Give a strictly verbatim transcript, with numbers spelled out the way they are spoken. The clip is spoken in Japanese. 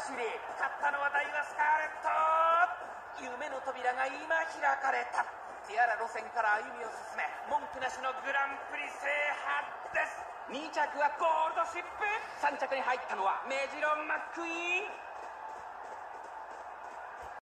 シリー。勝ったのはダイワスカーレット。夢の扉が今開かれた。ティアラ路線から歩みを進め、文句なしのグランプリ制覇です。に着はゴールドシップ、さん着に入ったのはメジロン・マックイーン。